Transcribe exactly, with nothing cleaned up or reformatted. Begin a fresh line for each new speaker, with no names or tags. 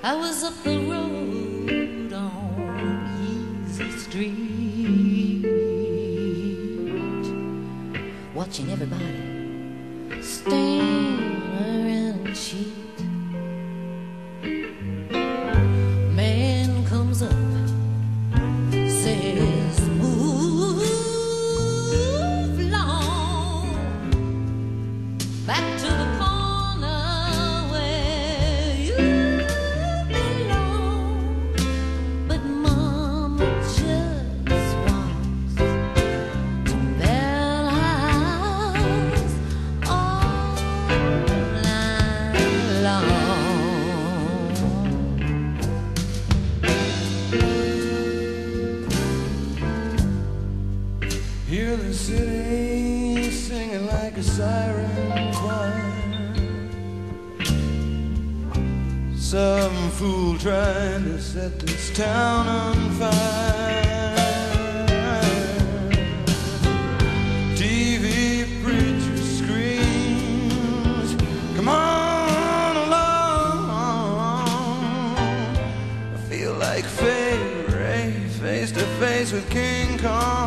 I was up the road on Easy Street, watching everybody stare and cheat. Man comes up, says, move along back to the corner where you belong. But Mama just wants to build a house all night long.
Hear the city singing like a siren choir. Some fool trying to set this town on fire. T V preacher screams, come on along. I feel like Fay Ray face to face with King Kong.